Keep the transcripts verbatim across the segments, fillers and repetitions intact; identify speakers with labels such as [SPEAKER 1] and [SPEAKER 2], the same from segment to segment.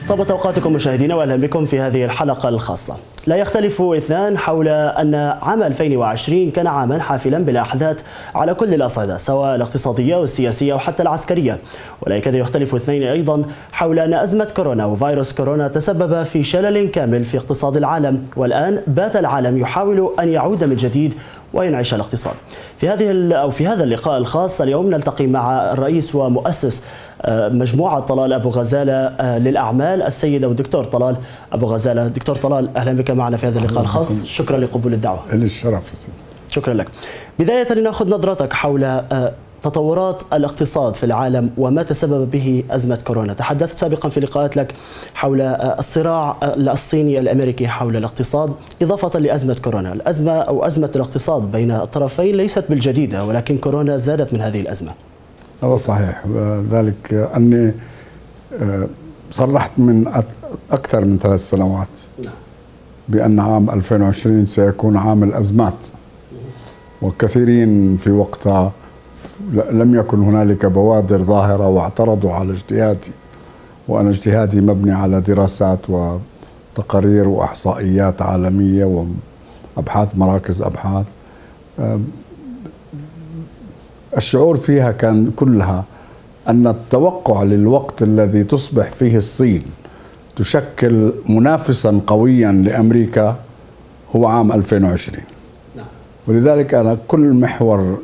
[SPEAKER 1] طابت أوقاتكم مشاهدينا وأهلا بكم في هذه الحلقة الخاصة. لا يختلف اثنان حول أن عام ألفين وعشرين كان عاما حافلا بالأحداث على كل الأصعدة سواء الاقتصادية والسياسية وحتى العسكرية، ولا يكاد يختلف اثنين أيضا حول أن أزمة كورونا وفيروس كورونا تسبب في شلل كامل في اقتصاد العالم، والآن بات العالم يحاول أن يعود من جديد وينعش الاقتصاد. في هذه أو في هذا اللقاء الخاص اليوم نلتقي مع الرئيس ومؤسس مجموعة طلال أبو غزالة للأعمال السيد أو الدكتور طلال أبو غزالة. دكتور طلال أهلا بك معنا في هذا اللقاء الخاص، شكرا لقبول الدعوة.
[SPEAKER 2] لي الشرف.
[SPEAKER 1] شكرا لك. بداية لنأخذ نظرتك حول تطورات الاقتصاد في العالم وما تسبب به أزمة كورونا. تحدثت سابقا في لقاءات لك حول الصراع الصيني الأمريكي حول الاقتصاد إضافة لأزمة كورونا. الأزمة أو أزمة الاقتصاد بين الطرفين ليست بالجديدة، ولكن كورونا زادت من هذه الأزمة.
[SPEAKER 2] هذا صحيح، ذلك أني صرحت من أكثر من ثلاث سنوات بأن عام ألفين وعشرين سيكون عام الأزمات، وكثيرين في وقتها لم يكن هنالك بوادر ظاهرة واعترضوا على اجتهادي، وأنا اجتهادي مبني على دراسات وتقارير وإحصائيات عالمية وأبحاث مراكز أبحاث. الشعور فيها كان كلها أن التوقع للوقت الذي تصبح فيه الصين تشكل منافسا قويا لأمريكا هو عام ألفين وعشرين. ولذلك أنا كل محور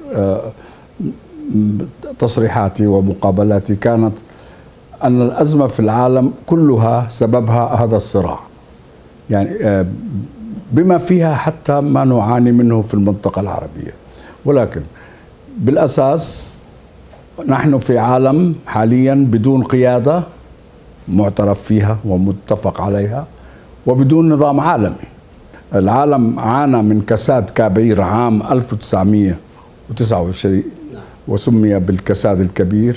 [SPEAKER 2] تصريحاتي ومقابلاتي كانت أن الأزمة في العالم كلها سببها هذا الصراع، يعني بما فيها حتى ما نعاني منه في المنطقة العربية. ولكن بالأساس نحن في عالم حاليا بدون قيادة معترف فيها ومتفق عليها وبدون نظام عالمي. العالم عانى من كساد كبير عام ألف وتسعمئة وتسعة وعشرين وسمي بالكساد الكبير.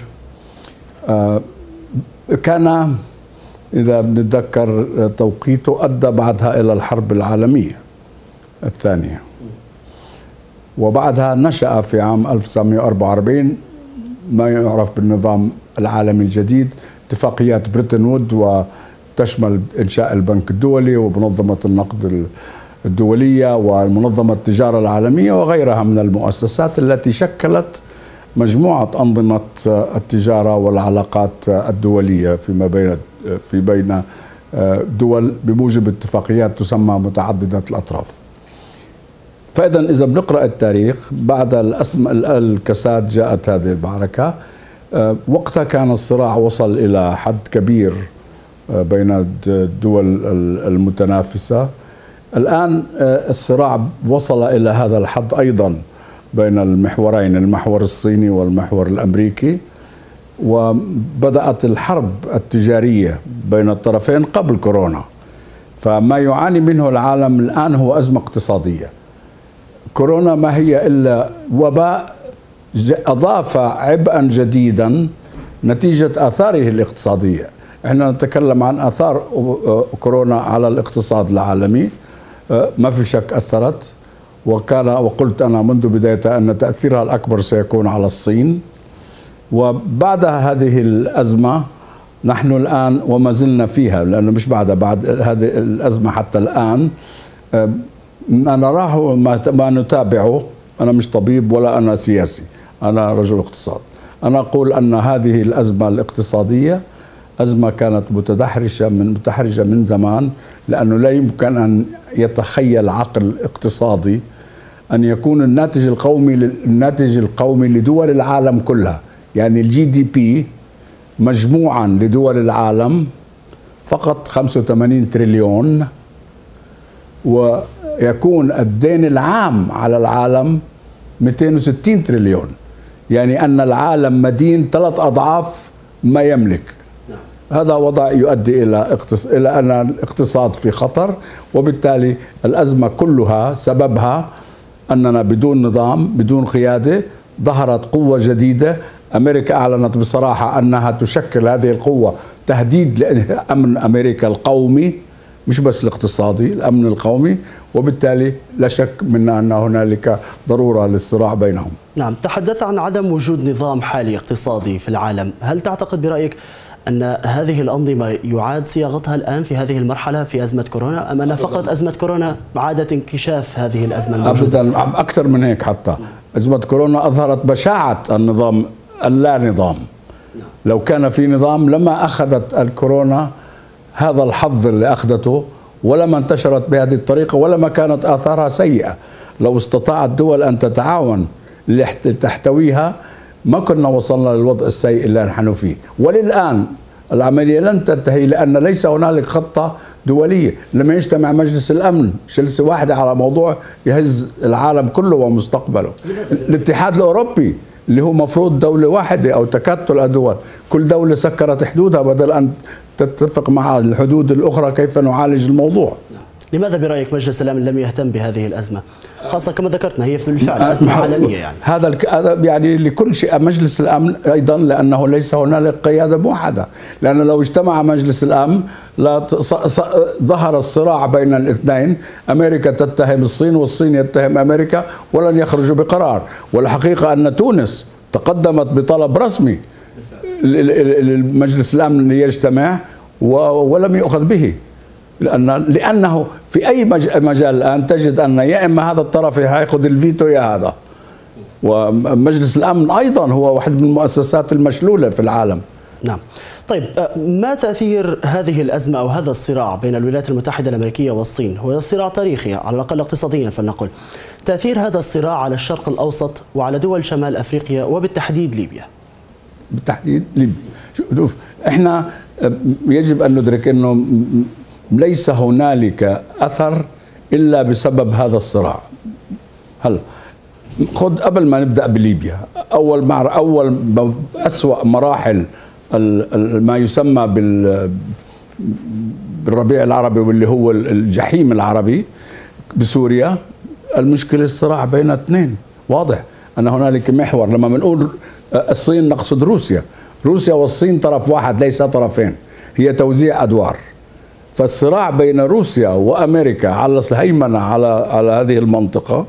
[SPEAKER 2] كان إذا بنتذكر توقيته أدى بعدها إلى الحرب العالمية الثانية، وبعدها نشأ في عام ألف وتسعمئة وأربعة وأربعين ما يعرف بالنظام العالمي الجديد، اتفاقيات بريتن وود، وتشمل إنشاء البنك الدولي ومنظمة النقد الدولية ومنظمة التجارة العالمية وغيرها من المؤسسات التي شكلت مجموعة أنظمة التجارة والعلاقات الدولية فيما بين في بين دول بموجب اتفاقيات تسمى متعددة الأطراف. فإذا إذا بنقرأ التاريخ بعد الأسم الكساد جاءت هذه المعركة. وقتها كان الصراع وصل إلى حد كبير بين الدول المتنافسة. الآن الصراع وصل إلى هذا الحد أيضا بين المحورين، المحور الصيني والمحور الأمريكي، وبدأت الحرب التجارية بين الطرفين قبل كورونا. فما يعاني منه العالم الآن هو أزمة اقتصادية. كورونا ما هي إلا وباء أضاف عبئا جديدا نتيجة آثاره الاقتصادية. احنا نتكلم عن آثار كورونا على الاقتصاد العالمي، ما في شك أثرت، وكان وقلت أنا منذ بدايتها أن تأثيرها الأكبر سيكون على الصين. وبعد هذه الأزمة نحن الآن وما زلنا فيها، لأنه مش بعد بعد هذه الأزمة حتى الآن ما نراه ما نتابعه. أنا مش طبيب ولا أنا سياسي، أنا رجل اقتصاد. أنا أقول أن هذه الأزمة الاقتصادية أزمة كانت متدحرجة من متحرجة من زمان، لأنه لا يمكن أن يتخيل عقل اقتصادي أن يكون الناتج القومي الناتج القومي لدول العالم كلها، يعني الجي دي بي مجموعا لدول العالم فقط خمسة وثمانين تريليون، ويكون الدين العام على العالم مئتين وستين تريليون، يعني أن العالم مدين ثلاث أضعاف ما يملك. هذا وضع يؤدي إلى اقتص... إلى أن الاقتصاد في خطر، وبالتالي الأزمة كلها سببها أننا بدون نظام بدون قيادة. ظهرت قوة جديدة، أمريكا أعلنت بصراحة أنها تشكل هذه القوة تهديد لأمن أمريكا القومي، مش بس الاقتصادي، الأمن القومي، وبالتالي لا شك منا أن هنالك ضرورة للصراع بينهم.
[SPEAKER 1] نعم، تحدث عن عدم وجود نظام حالي اقتصادي في العالم. هل تعتقد برأيك أن هذه الأنظمة يعاد صياغتها الآن في هذه المرحلة في أزمة كورونا، أم أن فقط أزمة كورونا عادت انكشاف هذه الأزمة الموجودة؟
[SPEAKER 2] أبدا، أكثر من هيك. حتى أزمة كورونا أظهرت بشاعة النظام اللا نظام. لو كان في نظام لما أخذت الكورونا هذا الحظ اللي أخذته، ولما انتشرت بهذه الطريقة، ولما كانت آثارها سيئة. لو استطاعت الدول أن تتعاون لتحتويها ما كنا وصلنا للوضع السيء اللي نحن فيه. وللآن العملية لن تنتهي، لأن ليس هنالك خطة دولية. لما يجتمع مجلس الأمن جلسة واحدة على موضوع يهز العالم كله ومستقبله. الاتحاد الأوروبي اللي هو مفروض دولة واحدة أو تكتل الدول، كل دولة سكرت حدودها بدل أن تتفق مع الحدود الأخرى كيف نعالج الموضوع.
[SPEAKER 1] لماذا برأيك مجلس الأمن لم يهتم بهذه الأزمة؟ خاصة كما ذكرتنا هي في الفعل أزمة عالمية. يعني
[SPEAKER 2] هذا يعني لكل شيء مجلس الأمن أيضا، لأنه ليس هنالك قيادة موحدة. لأنه لو اجتمع مجلس الأمن لا ظهر الصراع بين الاثنين، أمريكا تتهم الصين والصين يتهم أمريكا ولن يخرجوا بقرار. والحقيقة أن تونس تقدمت بطلب رسمي لمجلس الأمن ليجتمع ولم يؤخذ به، لأن لأنه في أي مجال الآن تجد أن يا إما هذا الطرف يأخذ الفيتو يا هذا. ومجلس الأمن أيضا هو واحد من المؤسسات المشلولة في العالم.
[SPEAKER 1] نعم. طيب، ما تأثير هذه الأزمة أو هذا الصراع بين الولايات المتحدة الأمريكية والصين؟ هو صراع تاريخي على الأقل اقتصاديا فلنقل. تأثير هذا الصراع على الشرق الأوسط وعلى دول شمال أفريقيا وبالتحديد ليبيا؟
[SPEAKER 2] بالتحديد ليبيا. شوف، احنا يجب أن ندرك أنه ليس هنالك أثر إلا بسبب هذا الصراع. هلا خذ قبل ما نبدأ بليبيا، أول مع أول أسوأ مراحل ما يسمى بالربيع العربي واللي هو الجحيم العربي بسوريا، المشكلة الصراع بين اثنين. واضح أن هنالك محور. لما بنقول الصين نقصد روسيا. روسيا والصين طرف واحد ليس طرفين، هي توزيع أدوار. فالصراع بين روسيا وأمريكا على الهيمنة على على هذه المنطقة،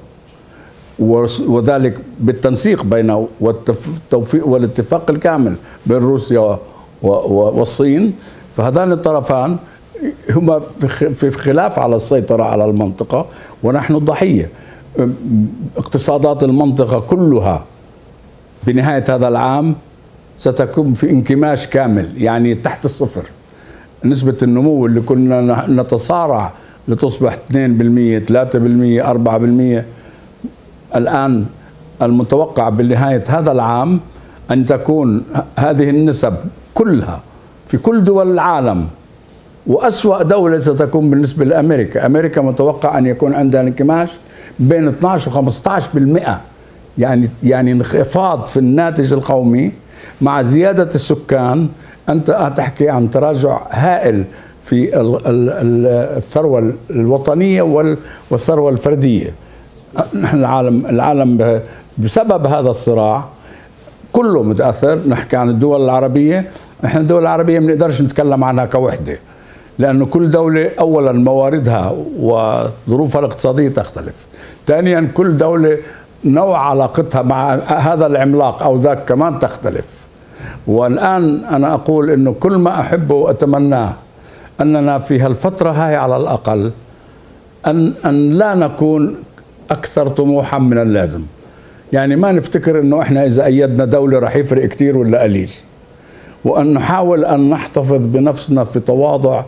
[SPEAKER 2] وذلك بالتنسيق بين والتوفيق والاتفاق الكامل بين روسيا والصين. فهذان الطرفان هما في خلاف على السيطرة على المنطقة، ونحن الضحية. اقتصادات المنطقة كلها بنهاية هذا العام ستكون في انكماش كامل، يعني تحت الصفر. نسبة النمو اللي كنا نتصارع لتصبح اثنين بالمئة ثلاثة بالمئة أربعة بالمئة، الآن المتوقع بنهاية هذا العام أن تكون هذه النسب كلها في كل دول العالم. وأسوأ دولة ستكون بالنسبة لأمريكا. أمريكا متوقع أن يكون عندها انكماش بين اثني عشر وخمسة عشر بالمئة، يعني يعني انخفاض في الناتج القومي مع زيادة السكان. أنت تحكي عن تراجع هائل في الثروة الوطنية والثروة الفردية. نحن العالم العالم بسبب هذا الصراع كله متأثر. نحكي عن الدول العربية، نحن الدول العربية ما نقدرش نتكلم عنها كوحدة، لأنه كل دولة أولا مواردها وظروفها الاقتصادية تختلف. ثانيا كل دولة نوع علاقتها مع هذا العملاق أو ذاك كمان تختلف. والآن أنا أقول إنه كل ما أحبه وأتمناه أننا في هالفترة هاي على الأقل أن أن لا نكون أكثر طموحا من اللازم. يعني ما نفتكر إنه إحنا إذا أيدنا دولة رح يفرق كتير ولا قليل، وأن نحاول أن نحتفظ بنفسنا في تواضع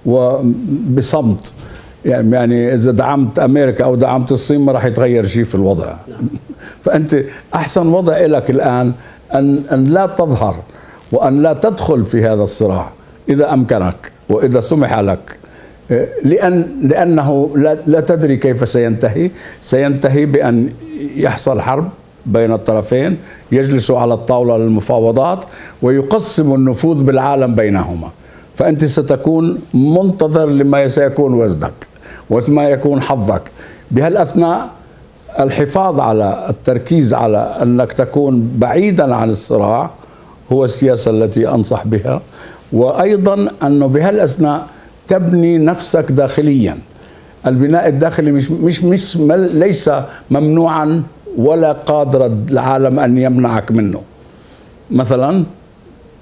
[SPEAKER 2] وبصمت. يعني يعني إذا دعمت أمريكا أو دعمت الصين ما رح يتغير شيء في الوضع. فأنت أحسن وضع لك الآن أن أن لا تظهر وأن لا تدخل في هذا الصراع إذا أمكنك وإذا سمح لك، لأن لأنه لا, لا تدري كيف سينتهي. سينتهي بأن يحصل حرب بين الطرفين، يجلسوا على الطاولة للمفاوضات ويقسموا النفوذ بالعالم بينهما. فأنت ستكون منتظر لما سيكون وزنك وما يكون حظك. بهالأثناء الحفاظ على التركيز على أنك تكون بعيدا عن الصراع هو السياسة التي أنصح بها. وأيضا أنه بهالأثناء تبني نفسك داخليا. البناء الداخلي مش مش مش ليس ممنوعا ولا قادر العالم أن يمنعك منه. مثلا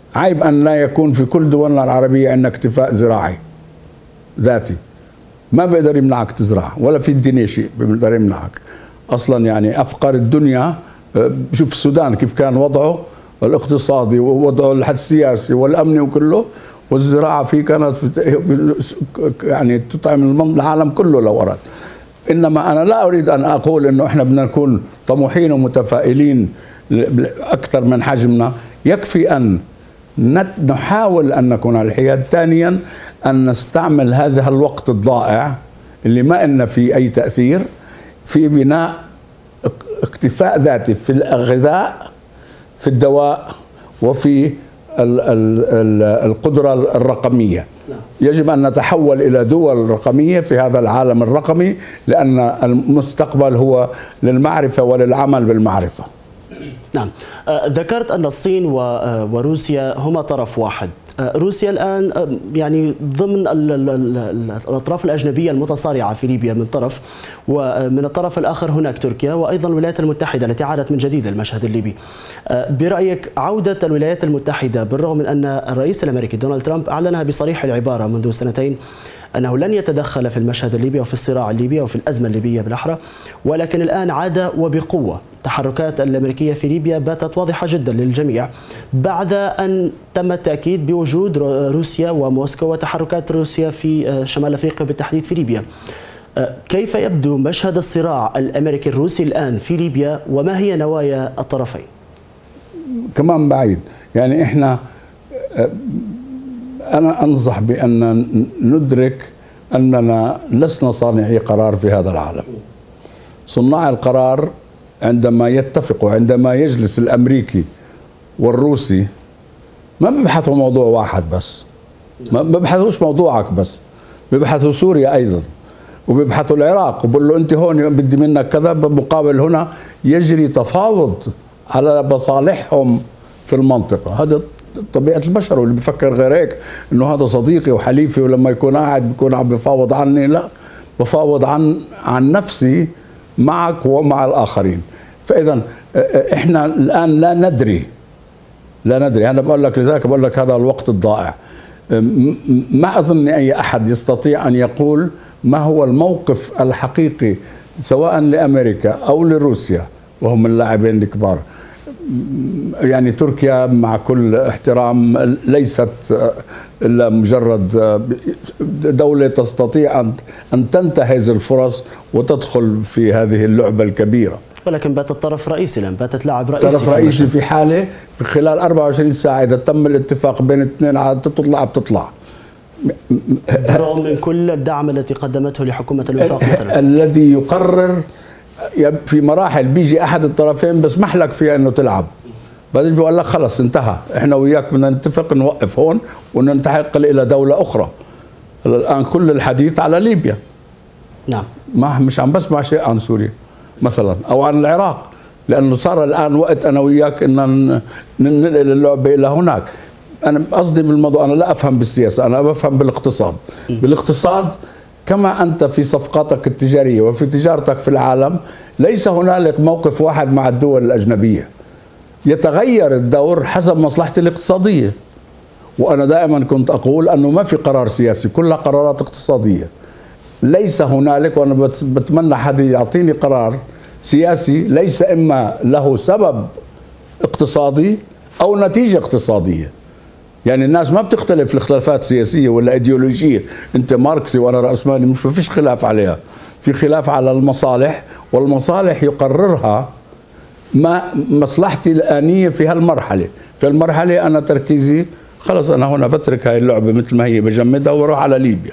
[SPEAKER 2] عيب أن لا يكون في كل دولنا العربية عندنا اكتفاء زراعي ذاتي، ما بيقدر يمنعك تزرع ولا في الدنيا شيء بيقدر يمنعك أصلا. يعني أفقر الدنيا، شوف السودان كيف كان وضعه الاقتصادي ووضعه السياسي والأمني وكله، والزراعة فيه كانت يعني تطعم العالم كله لو أراد. إنما أنا لا أريد أن أقول إنه إحنا بدنا نكون طموحين ومتفائلين أكثر من حجمنا، يكفي أن نحاول أن نكون على الحياد. ثانيا أن نستعمل هذا الوقت الضائع اللي ما إلنا فيه أي تأثير في بناء اكتفاء ذاتي في الغذاء، في الدواء، وفي القدرة الرقمية. يجب أن نتحول إلى دول رقمية في هذا العالم الرقمي، لأن المستقبل هو للمعرفة وللعمل بالمعرفة.
[SPEAKER 1] نعم، ذكرت أن الصين وروسيا هما طرف واحد. روسيا الآن يعني ضمن الأطراف الأجنبية المتصارعة في ليبيا من طرف، ومن الطرف الآخر هناك تركيا وأيضا الولايات المتحدة التي عادت من جديد للمشهد الليبي. برأيك عودة الولايات المتحدة بالرغم من أن الرئيس الأمريكي دونالد ترامب أعلنها بصريح العبارة منذ سنتين أنه لن يتدخل في المشهد الليبي وفي الصراع الليبي وفي الأزمة الليبية بالأحرى، ولكن الآن عاد وبقوة. التحركات الأمريكية في ليبيا باتت واضحة جدا للجميع بعد أن تم التأكيد بوجود روسيا وموسكو وتحركات روسيا في شمال أفريقيا بالتحديد في ليبيا. كيف يبدو مشهد الصراع الأمريكي الروسي الآن في ليبيا، وما هي نوايا الطرفين؟
[SPEAKER 2] كمان بعيد، يعني إحنا أنا أنصح بأن ندرك أننا لسنا صانعي قرار في هذا العالم. صناع القرار عندما يتفقوا، عندما يجلس الأمريكي والروسي ما بيبحثوا موضوع واحد بس، ما بيبحثوش موضوعك بس، بيبحثوا سوريا أيضا، وبيبحثوا العراق، وبقول له أنت هون بدي منك كذا، بمقابل هنا يجري تفاوض على مصالحهم في المنطقة. هذا طبيعة البشر، واللي بفكر غير هيك انه هذا صديقي وحليفي ولما يكون قاعد بيكون عم بفاوض عني، لا، بفاوض عن عن نفسي معك ومع الآخرين. فإذا احنا الآن لا ندري لا ندري أنا بقول لك، لذلك بقول لك هذا الوقت الضائع. ما أظن أي أحد يستطيع أن يقول ما هو الموقف الحقيقي سواء لأمريكا أو لروسيا وهم اللاعبين الكبار. يعني تركيا مع كل احترام ليست إلا مجرد دولة تستطيع أن تنتهز الفرص وتدخل في هذه اللعبة الكبيرة،
[SPEAKER 1] ولكن باتت طرف رئيسي، لم باتت لاعب رئيسي.
[SPEAKER 2] طرف رئيسي في حالة خلال أربعة وعشرين ساعة إذا تم الاتفاق بين الاثنين عاد تطلع بتطلع،
[SPEAKER 1] بالرغم من كل الدعم التي قدمته لحكومة الوفاق مثلا.
[SPEAKER 2] الذي يقرر في مراحل بيجي أحد الطرفين بسمح لك فيها إنه تلعب، بعدين بيقول لك خلص انتهى، احنا وياك بدنا نتفق نوقف هون وننتقل إلى دولة أخرى. الآن كل الحديث على ليبيا.
[SPEAKER 1] نعم.
[SPEAKER 2] ما مش عم بسمع شيء عن سوريا مثلا أو عن العراق، لأنه صار الآن وقت أنا وياك إن ننقل اللعبة إلى هناك. أنا قصدي بالموضوع، أنا لا أفهم بالسياسة، أنا بفهم بالاقتصاد. بالاقتصاد كما أنت في صفقاتك التجارية وفي تجارتك في العالم ليس هنالك موقف واحد مع الدول الأجنبية، يتغير الدور حسب مصلحتي الاقتصادية. وأنا دائما كنت أقول أنه ما في قرار سياسي، كلها قرارات اقتصادية. ليس هنالك، وأنا بتمنى حد يعطيني قرار سياسي ليس إما له سبب اقتصادي أو نتيجة اقتصادية. يعني الناس ما بتختلف الاختلافات سياسية ولا ايديولوجية، انت ماركسي وانا رأسمالي، مش ما فيش خلاف عليها، في خلاف على المصالح، والمصالح يقررها ما مصلحتي الآنية في هالمرحلة. في المرحلة أنا تركيزي خلص، أنا هنا بترك هاي اللعبة مثل ما هي بجمدها وأروح على ليبيا.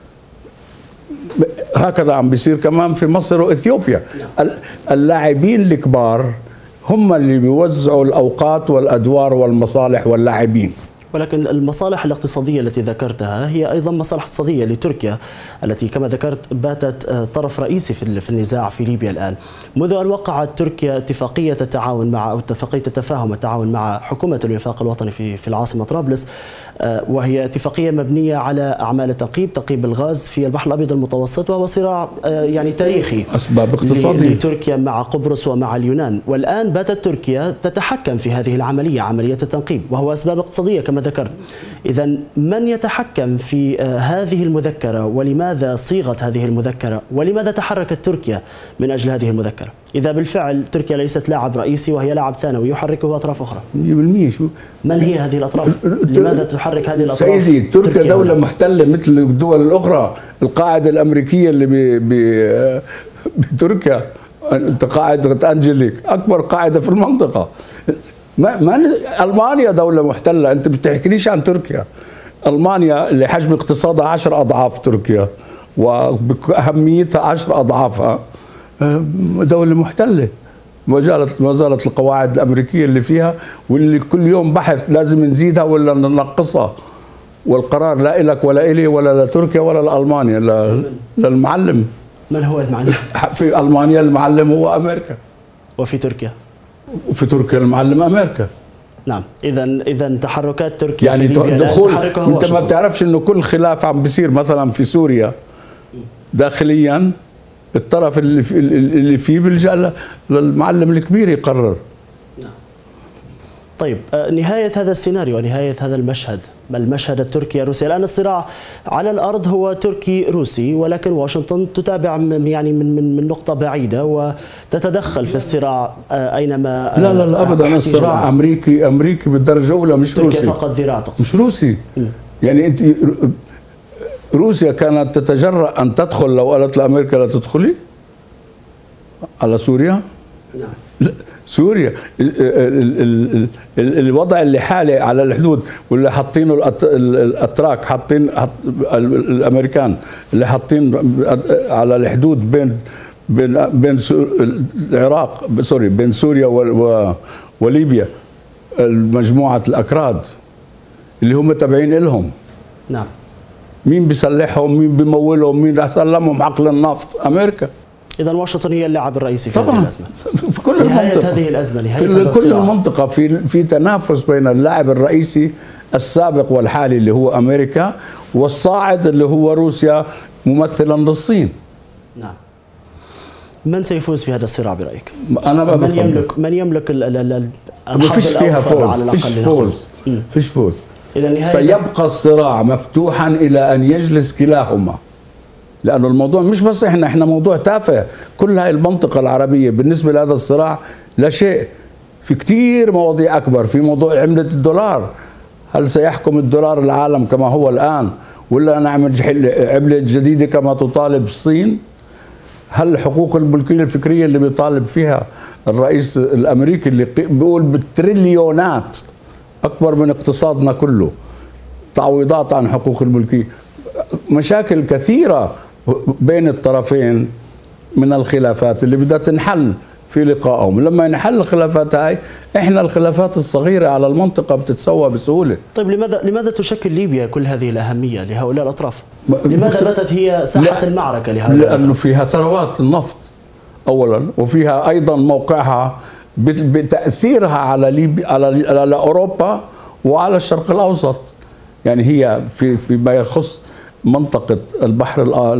[SPEAKER 2] هكذا عم بيصير كمان في مصر وإثيوبيا. اللاعبين الكبار هم اللي بيوزعوا الأوقات والأدوار والمصالح واللاعبين.
[SPEAKER 1] ولكن المصالح الاقتصادية التي ذكرتها هي أيضا مصالح اقتصادية لتركيا التي كما ذكرت باتت طرف رئيسي في النزاع في ليبيا الآن. منذ أن وقعت تركيا اتفاقية التعاون مع أو اتفاقية التفاهم والتعاون مع حكومة الوفاق الوطني في في العاصمة طرابلس، وهي اتفاقية مبنية على أعمال التنقيب تنقيب الغاز في البحر الأبيض المتوسط، وهو صراع يعني تاريخي
[SPEAKER 2] أسباب اقتصادية
[SPEAKER 1] لتركيا مع قبرص ومع اليونان. والآن باتت تركيا تتحكم في هذه العملية، عملية التنقيب، وهو أسباب اقتصادية كما ذكرت. إذا من يتحكم في هذه المذكرة، ولماذا صيغت هذه المذكرة، ولماذا تحركت تركيا من أجل هذه المذكرة إذا بالفعل تركيا ليست لاعب رئيسي وهي لاعب ثانوي يحركه أطراف أخرى؟
[SPEAKER 2] مية بالمية. شو
[SPEAKER 1] من هي هذه الأطراف؟ لماذا تحرك هذه الأطراف؟
[SPEAKER 2] سيدي تركيا, تركيا دولة محتلة مثل الدول الأخرى. القاعدة الأمريكية اللي بتركيا قاعدة أنجليك أكبر قاعدة في المنطقة. ما ما ألمانيا دولة محتلة، أنت بتحكيليش عن تركيا. ألمانيا اللي حجم اقتصادها عشر أضعاف تركيا وبأهميتها عشر أضعافها، دولة محتلة. ما زالت ما زالت القواعد الأمريكية اللي فيها، واللي كل يوم بحث لازم نزيدها ولا ننقصها، والقرار لا إلك ولا إلي ولا لتركيا ولا لألمانيا، للمعلم.
[SPEAKER 1] من هو المعلم؟
[SPEAKER 2] في ألمانيا المعلم هو أمريكا.
[SPEAKER 1] وفي تركيا؟
[SPEAKER 2] وفي تركيا المعلم أمريكا.
[SPEAKER 1] نعم. إذا إذا تحركات تركيا
[SPEAKER 2] يعني
[SPEAKER 1] في ليبيا
[SPEAKER 2] دخول، أنت ما بتعرفش إنه كل خلاف عم بيصير مثلا في سوريا داخليا الطرف اللي في اللي فيه بيلجأ للمعلم الكبير يقرر.
[SPEAKER 1] طيب، نهاية هذا السيناريو ونهاية هذا المشهد، المشهد التركي الروسي الآن، الصراع على الأرض هو تركي روسي، ولكن واشنطن تتابع يعني من من من نقطة بعيدة وتتدخل في الصراع أينما.
[SPEAKER 2] لا لا لا أبدا، الصراع أمريكي أمريكي بالدرجة الأولى، مش روسي.
[SPEAKER 1] تركيا فقط ذراع تقصد؟
[SPEAKER 2] مش روسي. م. يعني أنت روسيا كانت تتجرأ أن تدخل لو قالت لأمريكا لا تدخلي على سوريا؟
[SPEAKER 1] نعم.
[SPEAKER 2] سوريا الوضع اللي حالي على الحدود، واللي حاطينه الاتراك، حاطين الامريكان اللي حاطين على الحدود بين بين بين العراق سوري بين سوريا وليبيا، مجموعه الاكراد اللي هم تابعين لهم.
[SPEAKER 1] نعم.
[SPEAKER 2] مين بيسلحهم؟ مين بيمولهم؟ مين سلمهم عقل النفط؟ امريكا.
[SPEAKER 1] إذا واشنطن هي اللاعب الرئيسي في
[SPEAKER 2] طبعا
[SPEAKER 1] هذه الأزمة.
[SPEAKER 2] في كل المنطقة.
[SPEAKER 1] هذه الأزمة نهاية
[SPEAKER 2] في كل المنطقة في في تنافس بين اللاعب الرئيسي السابق والحالي اللي هو أمريكا، والصاعد اللي هو روسيا ممثلا للصين.
[SPEAKER 1] نعم. من سيفوز في هذا الصراع برأيك؟
[SPEAKER 2] أنا ما
[SPEAKER 1] من يملك من يملك ال
[SPEAKER 2] ما فيش فيها فوز، فيش فوز فيش فوز. سيبقى الصراع مفتوحا إلى أن يجلس كلاهما، لأنه الموضوع مش بس إحنا إحنا موضوع تافه. كل هاي المنطقة العربية بالنسبة لهذا الصراع لا شيء. في كتير مواضيع أكبر. في موضوع عملة الدولار، هل سيحكم الدولار العالم كما هو الآن، ولا نعمل عملة جديدة كما تطالب الصين؟ هل الحقوق الملكية الفكرية اللي بيطالب فيها الرئيس الأمريكي اللي بيقول بالتريليونات أكبر من اقتصادنا كله تعويضات عن حقوق الملكية؟ مشاكل كثيرة بين الطرفين من الخلافات اللي بدها تنحل في لقائهم. لما ينحل الخلافات هاي، احنا الخلافات الصغيرة على المنطقة بتتسوى بسهولة.
[SPEAKER 1] طيب لماذا لماذا تشكل ليبيا كل هذه الأهمية لهؤلاء الأطراف؟ لماذا باتت هي ساحة المعركة لهؤلاء الأطراف؟
[SPEAKER 2] لأنه فيها ثروات النفط أولا، وفيها أيضا موقعها بتأثيرها على ليبيا، على على أوروبا وعلى الشرق الأوسط. يعني هي في فيما يخص منطقة البحر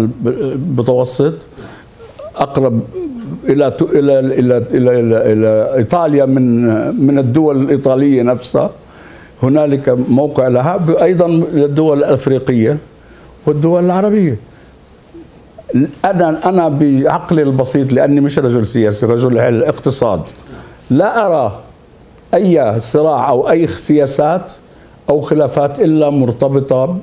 [SPEAKER 2] المتوسط أقرب إلى إلى إلى إلى إلى, إلى إيطاليا من من الدول الإيطالية نفسها. هنالك موقع لها، أيضا للدول الأفريقية والدول العربية. أنا أنا بعقلي البسيط، لأني مش رجل سياسي، رجل اقتصاد، لا أرى أي صراع أو أي سياسات أو خلافات إلا مرتبطة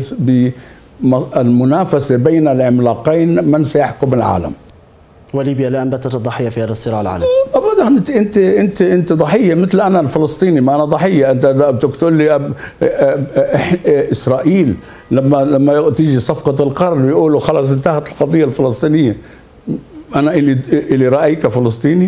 [SPEAKER 2] بالمنافسة بين العملاقين من سيحكم العالم.
[SPEAKER 1] وليبيا الآن باتت الضحية في هذا الصراع العالمي.
[SPEAKER 2] ابدا، انت انت انت انت ضحيه مثل انا الفلسطيني، ما انا ضحيه. انت بدك تقول لي أب اسرائيل لما لما تيجي صفقه القرن يقولوا خلص انتهت القضيه الفلسطينيه. انا الي الي راي كفلسطيني،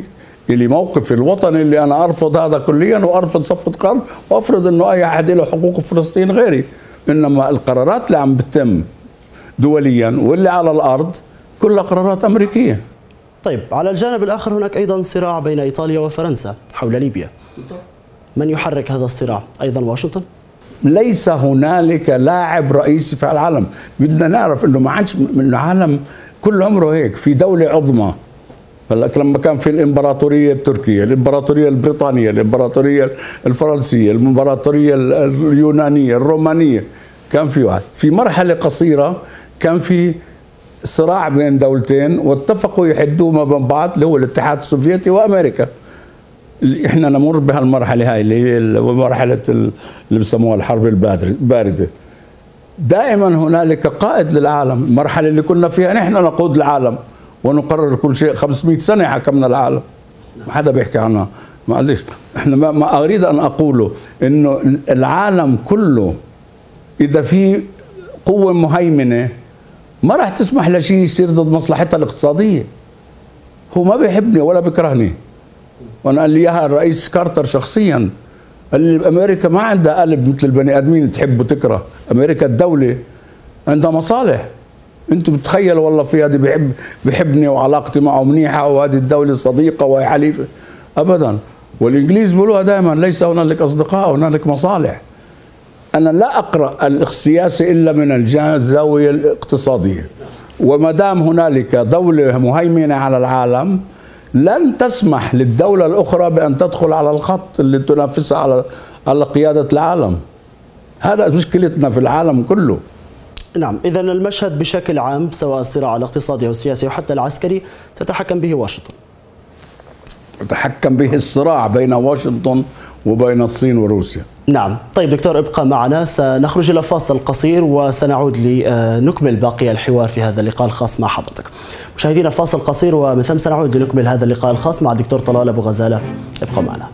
[SPEAKER 2] اللي موقفي الوطني اللي انا ارفض هذا كليا وارفض صفقه قرض وافرض انه اي احد له حقوق في فلسطين غيري. انما القرارات اللي عم بتتم دوليا واللي على الارض كلها قرارات امريكيه.
[SPEAKER 1] طيب على الجانب الاخر هناك ايضا صراع بين ايطاليا وفرنسا حول ليبيا. من يحرك هذا الصراع؟ ايضا واشنطن؟
[SPEAKER 2] ليس هنالك لاعب رئيسي في العالم. بدنا نعرف انه ما عادش من العالم كل عمره هيك في دوله عظمى. هلا لما كان في الامبراطوريه التركيه، الامبراطوريه البريطانيه، الامبراطوريه الفرنسيه، الامبراطوريه اليونانيه، الرومانيه، كان في واحد في مرحله قصيره كان في صراع بين دولتين واتفقوا يحدوا ما بين بعض اللي هو الاتحاد السوفيتي وامريكا. احنا نمر بهالمرحله هاي اللي هي مرحله اللي بسموها الحرب البارده. دائما هنالك قائد للعالم. المرحله اللي كنا فيها نحن نقود العالم ونقرر كل شيء. خمسمئة سنه حكمنا العالم ما حدا بيحكي عنها. معلش احنا ما, ما اريد ان اقوله انه العالم كله اذا في قوه مهيمنه ما راح تسمح لشيء يصير ضد مصلحتها الاقتصاديه. هو ما بيحبني ولا بيكرهني. وانا قال لي اياها الرئيس كارتر شخصيا، قال لي امريكا ما عندها قلب مثل البني ادمين تحب وتكره. امريكا الدوله عندها مصالح. انتم بتخيلوا والله في هذه بيحب بيحبني وعلاقتي معه منيحه وهذه الدوله صديقه وهي حليفه. ابدا. والانجليز بيقولوها دائما ليس هنالك اصدقاء هنالك مصالح. انا لا اقرا السياسه الا من الزاويه الاقتصاديه. وما دام هنالك دوله مهيمنه على العالم لن تسمح للدولة الأخرى بأن تدخل على الخط اللي تنافسها على على قيادة العالم. هذا مشكلتنا في العالم كله.
[SPEAKER 1] نعم، إذا المشهد بشكل عام سواء الصراع الاقتصادي والسياسي وحتى العسكري تتحكم به واشنطن.
[SPEAKER 2] تتحكم به الصراع بين واشنطن وبين الصين وروسيا.
[SPEAKER 1] نعم. طيب دكتور ابقى معنا، سنخرج إلى فاصل قصير وسنعود لنكمل باقي الحوار في هذا اللقاء الخاص مع حضرتك. مشاهدينا فاصل قصير ومن ثم سنعود لنكمل هذا اللقاء الخاص مع الدكتور طلال أبو غزالة. ابقى معنا.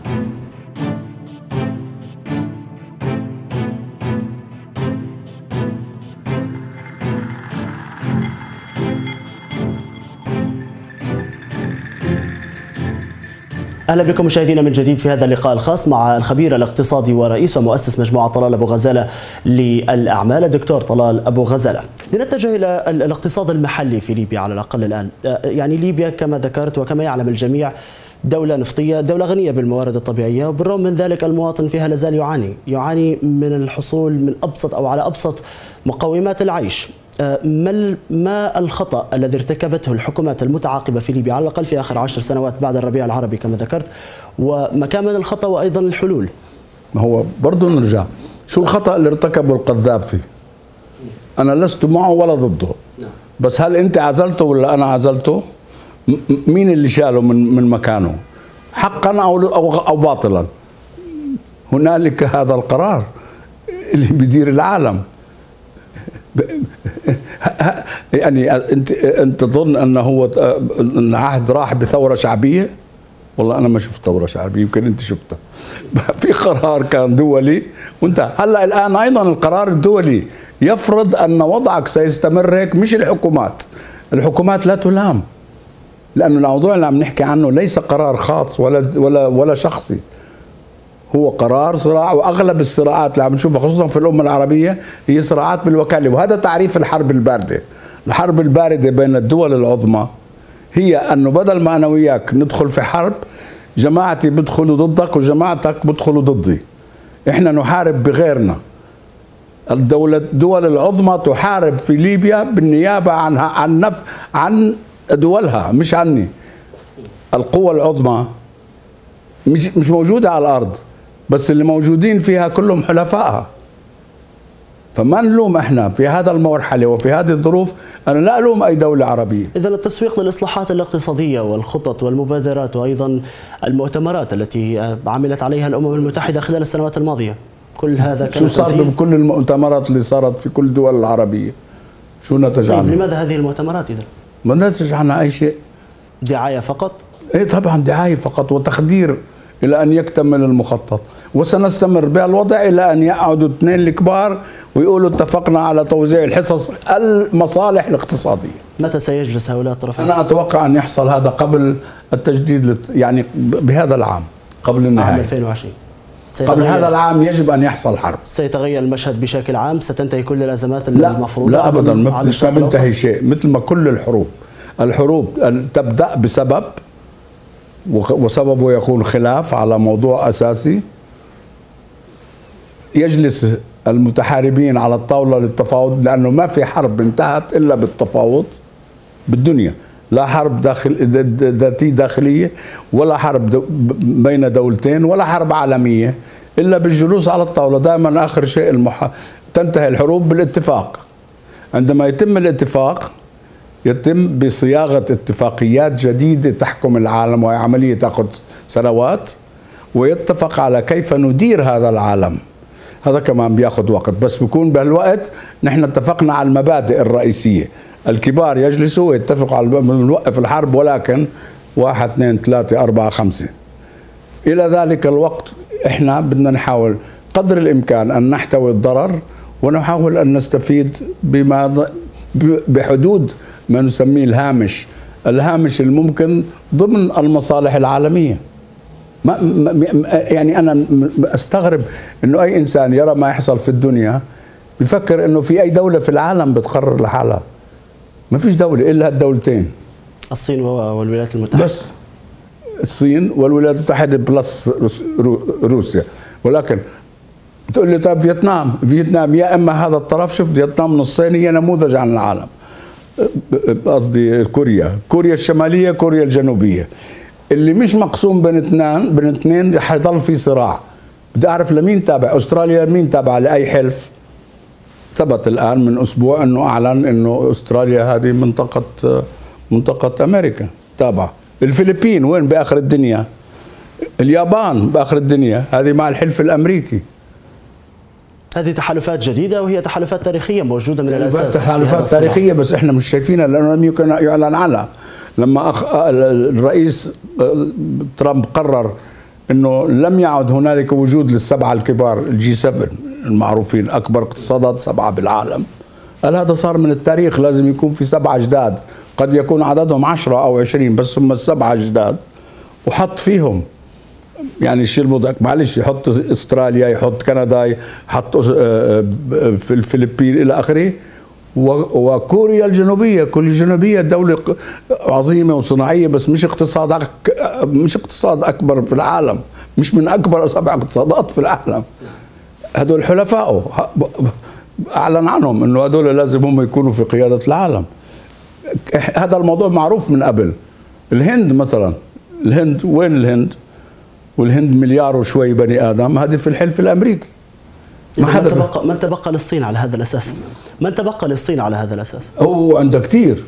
[SPEAKER 1] أهلا بكم مشاهدينا من جديد في هذا اللقاء الخاص مع الخبير الاقتصادي ورئيس ومؤسس مجموعة طلال أبو غزالة للأعمال الدكتور طلال أبو غزالة. لنتجه إلى الاقتصاد المحلي في ليبيا على الأقل الآن. يعني ليبيا كما ذكرت وكما يعلم الجميع دولة نفطية، دولة غنية بالموارد الطبيعية، وبالرغم من ذلك المواطن فيها لازال يعاني يعاني من الحصول من أبسط أو على أبسط مقومات العيش. ما ما الخطأ الذي ارتكبته الحكومات المتعاقبة في ليبيا على الأقل في آخر عشر سنوات بعد الربيع العربي كما ذكرت، ومكامن الخطأ وأيضا الحلول؟
[SPEAKER 2] ما هو برضه نرجع، شو الخطأ اللي ارتكبه القذافي؟ أنا لست معه ولا ضده، بس هل أنت عزلته ولا أنا عزلته؟ مين اللي شاله من من مكانه؟ حقا أو أو أو باطلا؟ هنالك هذا القرار اللي بيدير العالم. يعني انت انت تظن انه هو العهد راح بثوره شعبيه؟ والله انا ما شفت ثوره شعبيه، يمكن انت شفتها. في قرار كان دولي وانت هلا الان ايضا القرار الدولي يفرض ان وضعك سيستمر هيك، مش الحكومات. الحكومات لا تلام، لانه الموضوع اللي عم نحكي عنه ليس قرار خاص ولا ولا ولا شخصي، هو قرار صراع. واغلب الصراعات اللي عم نشوفها خصوصا في الامه العربيه هي صراعات بالوكاله، وهذا تعريف الحرب البارده. الحرب البارده بين الدول العظمى هي انه بدل ما انا وياك ندخل في حرب، جماعتي بدخلوا ضدك وجماعتك بدخلوا ضدي. احنا نحارب بغيرنا. الدولة الدول العظمى تحارب في ليبيا بالنيابه عن عن نف عن دولها مش عني. القوى العظمى مش مش موجوده على الارض، بس اللي موجودين فيها كلهم حلفائها. فما نلوم احنا في هذا المرحله وفي هذه الظروف، انا لا الوم اي دوله عربيه.
[SPEAKER 1] اذا التسويق للاصلاحات الاقتصاديه والخطط والمبادرات وايضا المؤتمرات التي عملت عليها الامم المتحده خلال السنوات الماضيه، كل هذا كان
[SPEAKER 2] شو صار بكل المؤتمرات اللي صارت في كل الدول العربيه؟ شو نتج عنها؟
[SPEAKER 1] لماذا هذه المؤتمرات اذا؟
[SPEAKER 2] ما نتج عنها اي شيء.
[SPEAKER 1] دعايه فقط؟
[SPEAKER 2] ايه طبعا دعايه فقط وتخدير الى ان يكتمل المخطط. وسنستمر بهالوضع إلى أن يقعدوا اثنين الكبار ويقولوا اتفقنا على توزيع الحصص المصالح الاقتصادية.
[SPEAKER 1] متى سيجلس هؤلاء الطرفين؟
[SPEAKER 2] أنا أتوقع أن يحصل هذا قبل التجديد، يعني بهذا العام قبل النهاية
[SPEAKER 1] عام ألفين وعشرين.
[SPEAKER 2] قبل هذا العام يجب أن يحصل حرب.
[SPEAKER 1] سيتغير المشهد بشكل عام؟ ستنتهي كل الأزمات
[SPEAKER 2] لا
[SPEAKER 1] المفروضة؟
[SPEAKER 2] لا أبدا، مش تنتهي شيء. مثل ما كل الحروب الحروب تبدأ بسبب، وسببه يكون خلاف على موضوع أساسي، يجلس المتحاربين على الطاولة للتفاوض، لأنه ما في حرب انتهت إلا بالتفاوض بالدنيا. لا حرب داخل ذاتية داخلية، ولا حرب دو بين دولتين، ولا حرب عالمية إلا بالجلوس على الطاولة. دائما آخر شيء المح... تنتهي الحروب بالاتفاق. عندما يتم الاتفاق يتم بصياغة اتفاقيات جديدة تحكم العالم، وهي عملية تأخذ سنوات، ويتفق على كيف ندير هذا العالم. هذا كمان بياخذ وقت، بس بيكون بهالوقت نحن اتفقنا على المبادئ الرئيسية. الكبار يجلسوا ويتفقوا على نوقف الحرب، ولكن واحد اثنين ثلاثة أربعة خمسة. إلى ذلك الوقت احنا بدنا نحاول قدر الإمكان أن نحتوي الضرر، ونحاول أن نستفيد بما بحدود ما نسميه الهامش الهامش الممكن ضمن المصالح العالمية. ما يعني أنا أستغرب إنه أي إنسان يرى ما يحصل في الدنيا بيفكر إنه في أي دولة في العالم بتقرر لحالها. ما فيش دولة إلا هالدولتين،
[SPEAKER 1] الصين والولايات المتحدة
[SPEAKER 2] بس. الصين والولايات المتحدة بلس روسيا. ولكن بتقول لي طيب فيتنام فيتنام يا إما هذا الطرف. شوف فيتنام نصين، هي نموذج عن العالم. قصدي كوريا كوريا الشمالية كوريا الجنوبية، اللي مش مقسوم بين اثنين بين اثنين حيضل في صراع. بدي أعرف لمين تابع. أستراليا مين تابعة لأي حلف؟ ثبت الآن من أسبوع أنه أعلن أنه أستراليا هذه منطقة منطقة أمريكا تابعة. الفلبين وين بآخر الدنيا؟ اليابان بآخر الدنيا، هذه مع الحلف الأمريكي.
[SPEAKER 1] هذه تحالفات جديدة وهي تحالفات تاريخية موجودة من الأساس.
[SPEAKER 2] تحالفات تاريخية بس إحنا مش شايفينها لأنه لم يكن يعلن عنها. لما أخ... الرئيس ترامب قرر أنه لم يعد هنالك وجود للسبعة الكبار الجي سبعة المعروفين، أكبر اقتصادات سبعة بالعالم، قال هذا صار من التاريخ، لازم يكون في سبعة جداد. قد يكون عددهم عشرة أو عشرين، بس هم السبعة جداد، وحط فيهم يعني الشيء المضحك، معلش، يحط استراليا، يحط كندا، يحط في الفلبين الى اخره، وكوريا الجنوبيه. كوريا الجنوبيه دوله عظيمه وصناعيه، بس مش اقتصاد مش اقتصاد اكبر في العالم، مش من اكبر سبع اقتصادات في العالم. هدول حلفائه اعلن عنهم انه هدول لازم هم يكونوا في قياده العالم. هذا الموضوع معروف من قبل. الهند مثلا، الهند وين الهند؟ والهند مليار وشوي بني ادم، هذه في الحلف الامريكي.
[SPEAKER 1] ما حدا تبقى من تبقى للصين على هذا الاساس؟ من تبقى للصين على هذا الاساس؟
[SPEAKER 2] هو عنده كثير،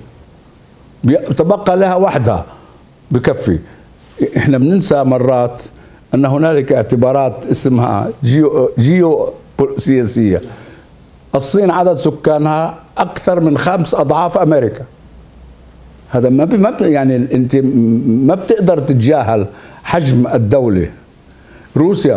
[SPEAKER 2] تبقى لها وحدها بكفي. احنا بننسى مرات ان هنالك اعتبارات اسمها جيو جيو سياسيه. الصين عدد سكانها اكثر من خمس اضعاف امريكا. هذا ما ما يعني انت ما بتقدر تتجاهل حجم الدولة. روسيا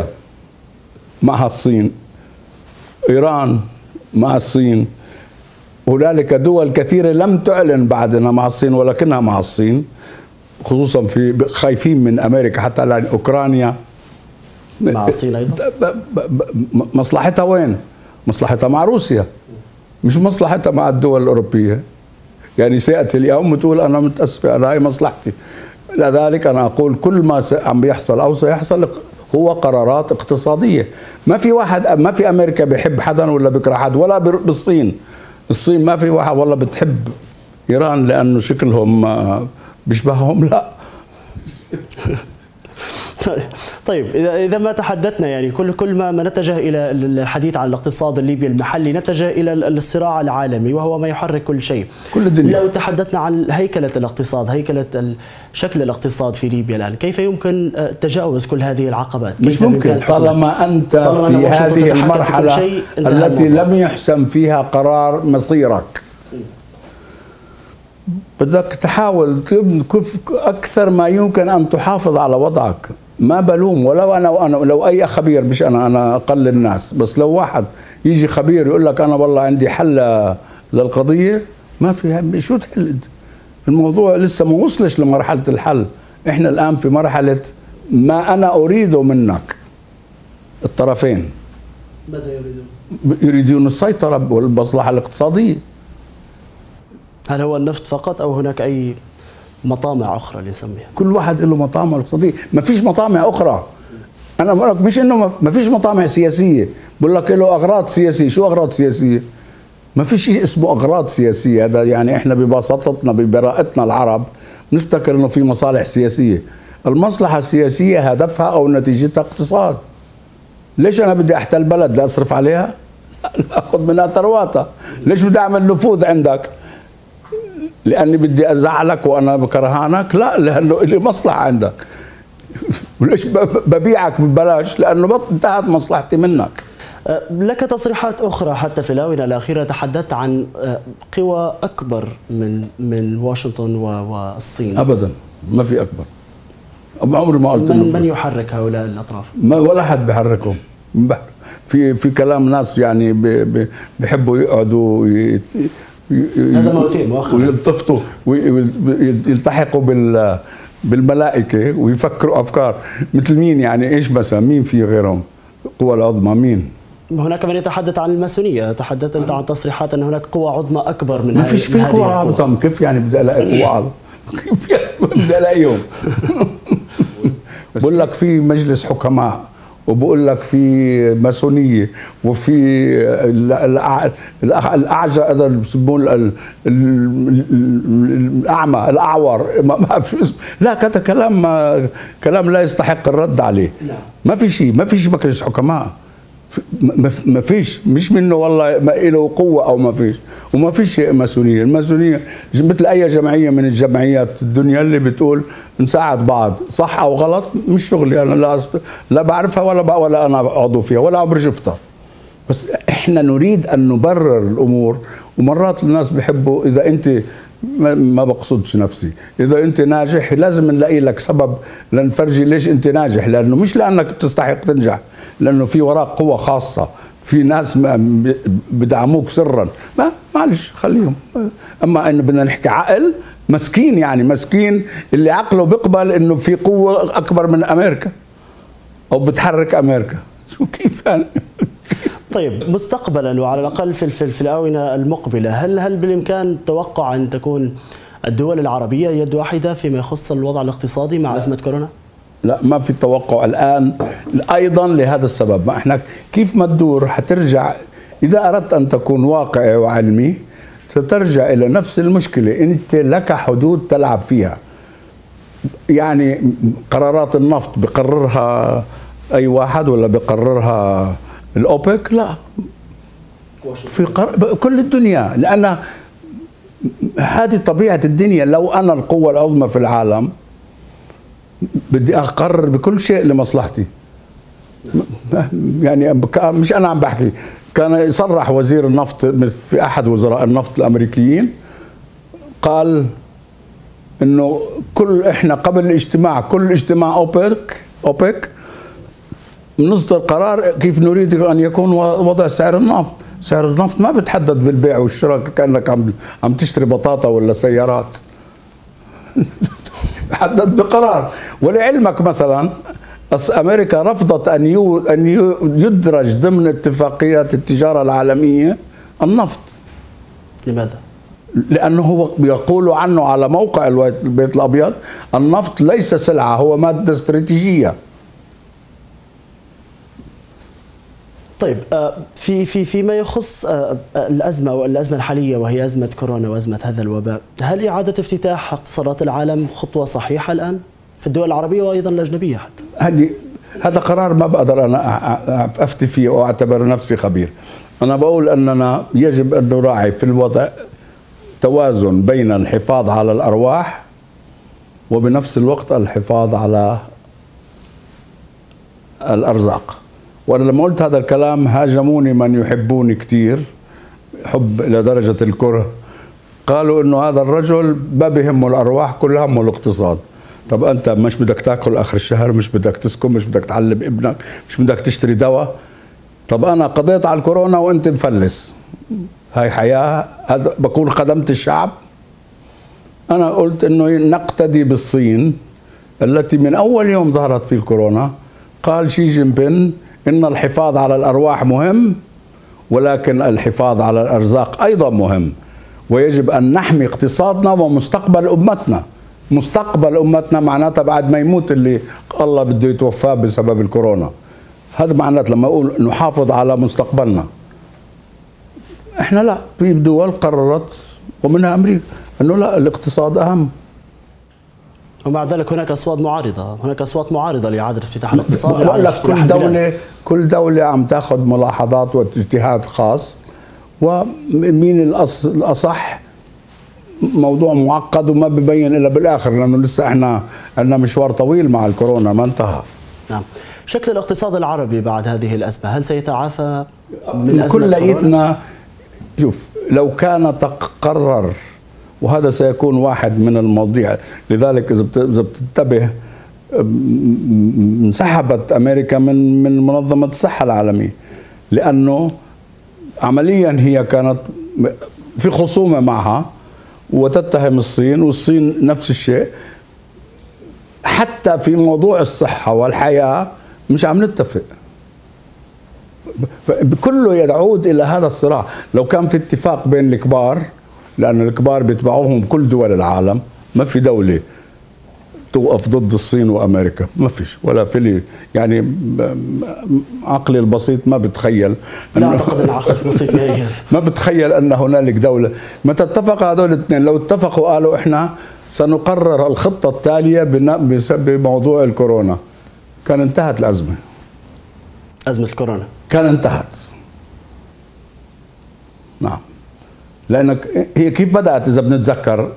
[SPEAKER 2] مع الصين، إيران مع الصين، هنالك دول كثيرة لم تعلن بعد أنها مع الصين ولكنها مع الصين، خصوصا في خايفين من أمريكا. حتى الآن أوكرانيا
[SPEAKER 1] مع الصين أيضا.
[SPEAKER 2] مصلحتها وين؟ مصلحتها مع روسيا، مش مصلحتها مع الدول الأوروبية. يعني سيأتي اليوم وتقول أنا متأسفة، أنا هاي مصلحتي. لذلك أنا أقول كل ما عم بيحصل أو سيحصل هو قرارات اقتصادية. ما في واحد، ما في أمريكا بيحب حدا ولا بيكره حد، ولا بالصين. الصين ما في واحد والله بتحب إيران لأنه شكلهم بيشبههم، لا.
[SPEAKER 1] طيب اذا اذا ما تحدثنا يعني كل كل ما نتجه الى الحديث عن الاقتصاد الليبي المحلي نتجه الى الصراع العالمي وهو ما يحرك كل شيء.
[SPEAKER 2] كل الدنيا.
[SPEAKER 1] لو تحدثنا عن هيكله الاقتصاد، هيكله شكل الاقتصاد في ليبيا الان، كيف يمكن تجاوز كل هذه العقبات؟
[SPEAKER 2] مش ممكن طالما انت طالما في هذه المرحله التي لم يحسم فيها قرار مصيرك. بدك تحاول كيف اكثر ما يمكن ان تحافظ على وضعك. ما بلوم، ولو انا وانا لو اي خبير، مش انا انا اقل الناس، بس لو واحد يجي خبير يقول لك انا والله عندي حل للقضيه، ما في شو تحل. الموضوع لسه ما وصلش لمرحله الحل، احنا الان في مرحله ما انا اريده منك. الطرفين
[SPEAKER 1] ماذا يريدون؟
[SPEAKER 2] يريدون السيطره والمصلحه الاقتصاديه.
[SPEAKER 1] هل هو النفط فقط او هناك اي مطامع اخرى لنسميها؟
[SPEAKER 2] كل واحد له مطامع اقتصاديه، ما فيش مطامع اخرى. انا بقول لك مش انه ما فيش مطامع سياسيه، بقول لك له اغراض سياسيه. شو اغراض سياسيه؟ ما في شيء اسمه اغراض سياسيه. هذا يعني احنا ببساطتنا ببراءتنا العرب نفتكر انه في مصالح سياسيه. المصلحه السياسيه هدفها او نتيجتها اقتصاد. ليش انا بدي احتل بلد لاصرف عليها؟ اخذ منها ثرواتها. ليش بدي اعمل نفوذ عندك؟ لاني بدي ازعلك وانا بكرهانك؟ لا، لانه لي مصلحه عندك. وليش ببيعك ببلاش؟ لانه انتهت مصلحتي منك.
[SPEAKER 1] لك تصريحات اخرى حتى في الاونه الاخيره تحدثت عن قوى اكبر من من واشنطن والصين.
[SPEAKER 2] ابدا ما في اكبر. عمري ما قلت
[SPEAKER 1] من, من يحرك هؤلاء الاطراف؟
[SPEAKER 2] ما ولا حد بيحركهم. في في كلام ناس يعني بيحبوا يقعدوا
[SPEAKER 1] هذا موثيق مؤخرا
[SPEAKER 2] ويلتفتوا ويلتحقوا بال بالملائكه ويفكروا افكار مثل مين. يعني ايش مثلا؟ مين في غيرهم؟ القوى العظمى مين؟
[SPEAKER 1] هناك من يتحدث عن الماسونيه. تحدثت انت عن تصريحات ان هناك قوى عظمى اكبر من
[SPEAKER 2] ما فيش في قوى عظمى. كيف يعني بدي الاقي قوى عظمى؟ كيف يعني بدي الاقيهم؟ بقول لك في مجلس حكماء، وبقول لك في ماسونيه، وفي الاعجى هذا بسموه الاعمى الاعور، ما بعرف شو اسمه. لا، هذا كلام كلام لا يستحق الرد عليه. ما في شيء، ما في شيء مجلس حكماء، ما فيش. مش منه والله ما له قوه او ما فيش. وما فيش ماسونيه. الماسونيه مثل اي جمعيه من الجمعيات الدنيا اللي بتقول نساعد بعض، صح او غلط مش شغلي انا. لا لا بعرفها ولا بقى ولا انا عضو فيها ولا عمري شفتها. بس احنا نريد ان نبرر الامور. ومرات الناس بيحبوا اذا انت ما بقصدش نفسي، اذا انت ناجح لازم نلاقي لك سبب لنفرجي ليش انت ناجح، لانه مش لانك تستحق تنجح، لانه في وراك قوة خاصة، في ناس بدعموك سرا. ما معلش خليهم. اما انه بدنا نحكي عقل مسكين، يعني مسكين اللي عقله بيقبل انه في قوة اكبر من امريكا او بتحرك امريكا. شو كيف يعني؟
[SPEAKER 1] طيب مستقبلا وعلى الاقل في في, في الاونه المقبله، هل هل بالامكان توقع ان تكون الدول العربيه يد واحده فيما يخص الوضع الاقتصادي مع ازمه كورونا؟
[SPEAKER 2] لا، ما في توقع الان، ايضا لهذا السبب. ما احنا كيف ما تدور حترجع. اذا اردت ان تكون واقعي وعلمي سترجع الى نفس المشكله. انت لك حدود تلعب فيها. يعني قرارات النفط بقررها اي واحد ولا بقررها الأوبك؟ لا، في قر... كل الدنيا، لأن هذه طبيعة الدنيا. لو أنا القوة العظمى في العالم بدي أقرر بكل شيء لمصلحتي. يعني مش أنا عم بحكي، كان يصرح وزير النفط في أحد وزراء النفط الأمريكيين، قال إنه كل إحنا قبل الاجتماع كل اجتماع أوبك أوبك نصدر قرار كيف نريد ان يكون وضع سعر النفط. سعر النفط ما بتحدد بالبيع والشراء كانك عم عم تشتري بطاطا ولا سيارات. حدد بقرار. ولعلمك مثلا امريكا رفضت ان ان يدرج ضمن اتفاقيات التجاره العالميه النفط.
[SPEAKER 1] لماذا؟
[SPEAKER 2] لانه هو بيقولوا عنه على موقع البيت الابيض النفط ليس سلعه، هو ماده استراتيجيه.
[SPEAKER 1] طيب في في فيما يخص الازمه والازمه الحاليه وهي ازمه كورونا وازمه هذا الوباء، هل اعاده افتتاح اقتصادات العالم خطوه صحيحه الان في الدول العربيه وايضا الاجنبيه حتى؟
[SPEAKER 2] هذه هذا قرار ما بقدر انا افتي فيه واعتبر نفسي خبير. انا بقول اننا يجب ان نراعي في الوضع توازن بين الحفاظ على الارواح وبنفس الوقت الحفاظ على الارزاق. وأنا لما قلت هذا الكلام هاجموني من يحبوني كثير، حب إلى درجة الكره. قالوا إنه هذا الرجل ما بهمه الأرواح، كل همه الاقتصاد. طب انت مش بدك تاكل اخر الشهر، مش بدك تسكن، مش بدك تعلم ابنك، مش بدك تشتري دواء. طب انا قضيت على الكورونا وانت مفلس، هاي حياه؟ هذا بكون خدمت الشعب؟ انا قلت انه نقتدي بالصين التي من اول يوم ظهرت في الكورونا قال شي جين بين ان الحفاظ على الارواح مهم، ولكن الحفاظ على الارزاق ايضا مهم، ويجب ان نحمي اقتصادنا ومستقبل امتنا. مستقبل امتنا معناتها بعد ما يموت اللي الله بده يتوفاه بسبب الكورونا. هذا معناته لما اقول نحافظ على مستقبلنا. احنا لا، في دول قررت ومنها امريكا انه لا، الاقتصاد اهم.
[SPEAKER 1] ومع ذلك هناك اصوات معارضه، هناك اصوات معارضه لاعاده افتتاح الاقتصاد.
[SPEAKER 2] بقول لك كل دوله كل دوله عم تاخذ ملاحظات واجتهاد خاص، ومين الاصح موضوع معقد وما ببين الا بالاخر، لانه لسه احنا عندنا مشوار طويل مع الكورونا ما انتهى.
[SPEAKER 1] نعم. شكل الاقتصاد العربي بعد هذه الازمه، هل سيتعافى من ازمه
[SPEAKER 2] كليتنا؟ شوف، لو كان تقرر، وهذا سيكون واحد من المواضيع، لذلك اذا اذا بتنتبه انسحبت امريكا من من منظمه الصحه العالميه، لانه عمليا هي كانت في خصومه معها وتتهم الصين، والصين نفس الشيء. حتى في موضوع الصحه والحياه مش عم نتفق، كله يعود الى هذا الصراع. لو كان في اتفاق بين الكبار، لأن الكبار بيتبعوهم كل دول العالم، ما في دولة توقف ضد الصين وأمريكا، ما فيش ولا في. يعني عقلي البسيط ما بتخيل،
[SPEAKER 1] لا أعتقد أن عقلك بسيط نهائيا،
[SPEAKER 2] ما بتخيل أن هنالك دولة. متى اتفق هذول الاثنين؟ لو اتفقوا قالوا إحنا سنقرر الخطة التالية بموضوع الكورونا، كان انتهت الأزمة.
[SPEAKER 1] أزمة الكورونا
[SPEAKER 2] كان انتهت. نعم. لأنك هي كيف بدأت؟ إذا بنتذكر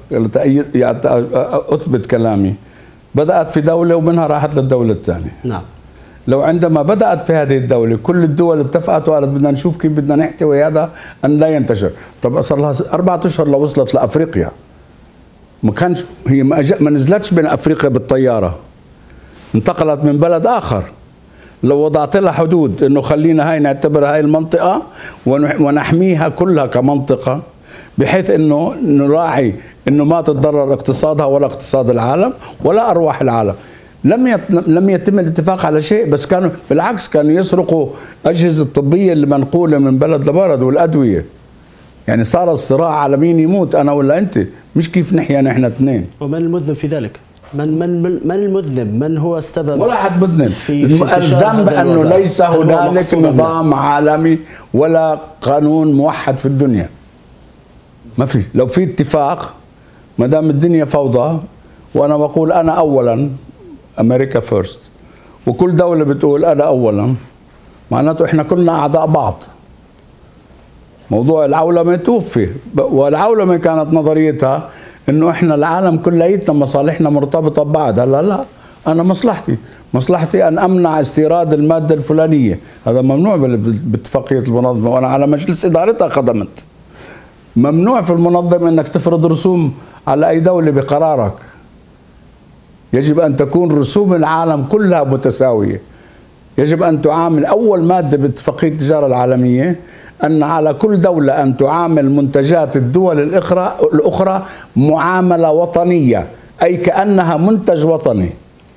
[SPEAKER 2] أثبت كلامي، بدأت في دولة ومنها راحت للدولة الثانية.
[SPEAKER 1] نعم.
[SPEAKER 2] لو عندما بدأت في هذه الدولة كل الدول اتفقت وقالت بدنا نشوف كيف بدنا نحتوي هذا أن لا ينتشر. طب صار لها أربعة أشهر لو وصلت لأفريقيا، ما كانش هي ما, ما نزلتش من أفريقيا بالطيارة، انتقلت من بلد آخر. لو وضعت لها حدود إنه خلينا هاي نعتبرها هاي المنطقة ونحميها كلها كمنطقة، بحيث انه نراعي انه ما تتضرر اقتصادها ولا اقتصاد العالم ولا ارواح العالم. لم لم يتم الاتفاق على شيء، بس كانوا بالعكس كانوا يسرقوا اجهزه الطبيه اللي منقوله من بلد لبلد والادويه. يعني صار الصراع على مين يموت، انا ولا انت، مش كيف نحيا نحن اثنين.
[SPEAKER 1] ومن المذنب في ذلك؟ من من من المذنب؟ من هو السبب؟
[SPEAKER 2] ولا حد مذنب.
[SPEAKER 1] في, في
[SPEAKER 2] الذنب انه ليس هنالك نظام عالمي ولا قانون موحد في الدنيا. ما في. لو في اتفاق، ما دام الدنيا فوضى، وانا بقول انا اولا، امريكا فيرست، وكل دوله بتقول انا اولا، معناته احنا كلنا اعداء بعض. موضوع العولمه توفي، والعولمه كانت نظريتها انه احنا العالم كليتنا مصالحنا مرتبطه ببعض. هلا لا، انا مصلحتي مصلحتي ان امنع استيراد الماده الفلانيه، هذا ممنوع باتفاقيه المنظمه، وانا على مجلس ادارتها خدمت. ممنوع في المنظمة انك تفرض رسوم على اي دولة بقرارك. يجب ان تكون رسوم العالم كلها متساوية. يجب ان تعامل، اول مادة باتفاقية التجارة العالمية ان على كل دولة ان تعامل منتجات الدول الاخرى الاخرى معاملة وطنية، اي كأنها منتج وطني.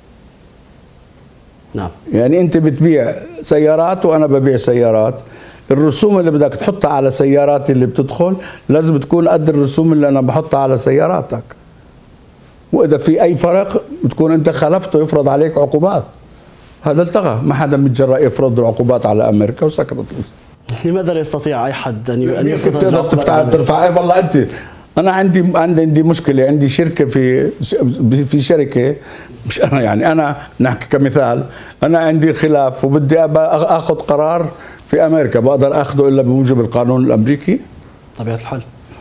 [SPEAKER 1] نعم.
[SPEAKER 2] يعني انت بتبيع سيارات وانا ببيع سيارات، الرسوم اللي بدك تحطها على سياراتي اللي بتدخل لازم تكون قد الرسوم اللي انا بحطها على سياراتك. واذا في اي فرق بتكون انت خالفته يفرض عليك عقوبات. هذا التغى، ما حدا متجرأ يفرض العقوبات على امريكا وسكرت.
[SPEAKER 1] لماذا لا يستطيع اي حد ان ان
[SPEAKER 2] يفرض؟ تقدر تفتح ترفع. اي والله انت، انا عندي عندي مشكله، عندي شركه في في شركه، مش انا يعني، انا نحكي كمثال، انا عندي خلاف وبدي اخذ قرار في امريكا، بقدر اخذه الا بموجب القانون الامريكي؟
[SPEAKER 1] طبيعه الحال.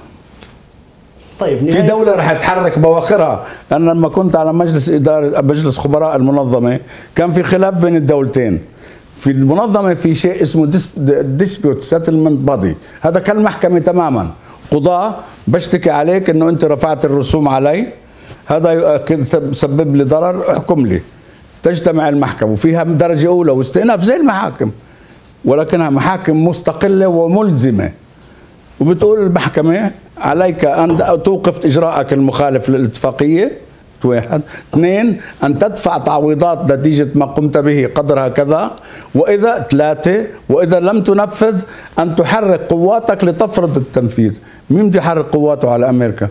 [SPEAKER 1] طيب،
[SPEAKER 2] في دولة رح تحرك بواخرها. أنا لما كنت على مجلس إدارة مجلس خبراء المنظمة كان في خلاف بين الدولتين. في المنظمة في شيء اسمه dispute settlement body، هذا كالمحكمة تماما. قضاة بشتكي عليك إنه أنت رفعت الرسوم علي، هذا سبب لي ضرر، احكم لي. تجتمع المحكمة وفيها درجة أولى واستئناف زي المحاكم، ولكنها محاكم مستقلة وملزمة، وبتقول المحكمة عليك أن توقف إجراءك المخالف للاتفاقية، واحد. اثنين، أن تدفع تعويضات نتيجة ما قمت به قدرها كذا، وإذا ثلاثة، وإذا لم تنفذ أن تحرك قواتك لتفرض التنفيذ. مين بده يحرك قواته على أمريكا؟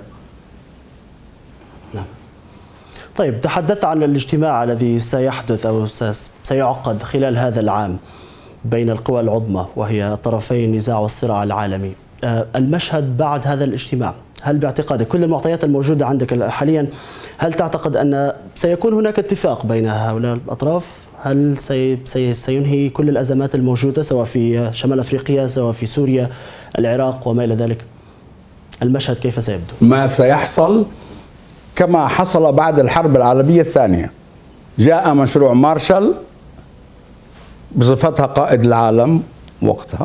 [SPEAKER 1] نعم. طيب، تحدثت عن الاجتماع الذي سيحدث أو سيعقد خلال هذا العام بين القوى العظمى وهي طرفي النزاع والصراع العالمي. المشهد بعد هذا الاجتماع، هل باعتقادك كل المعطيات الموجودة عندك حاليا، هل تعتقد أن سيكون هناك اتفاق بين هؤلاء الأطراف؟ هل سي سي سينهي كل الأزمات الموجودة سواء في شمال أفريقيا سواء في سوريا العراق وما إلى ذلك؟ المشهد كيف سيبدو؟
[SPEAKER 2] ما سيحصل كما حصل بعد الحرب العالمية الثانية. جاء مشروع مارشال بصفتها قائد العالم، وقتها